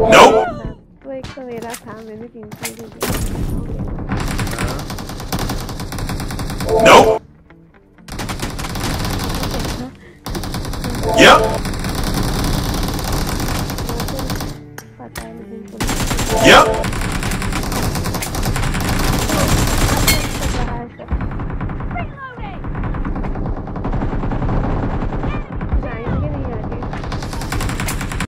Nope. तो एक तो मेरा था, मैंने 300 दे दिया।